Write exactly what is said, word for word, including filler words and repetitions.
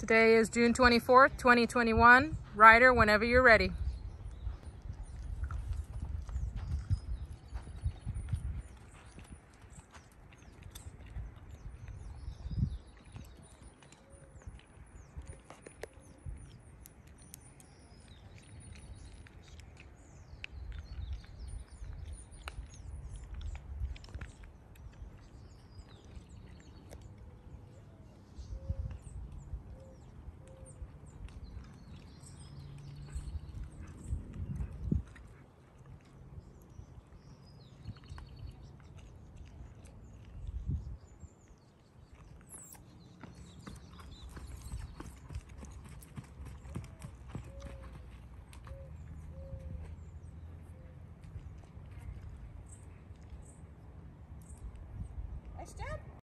Today is June twenty-fourth, twenty twenty-one. Rider, whenever you're ready. Nice job.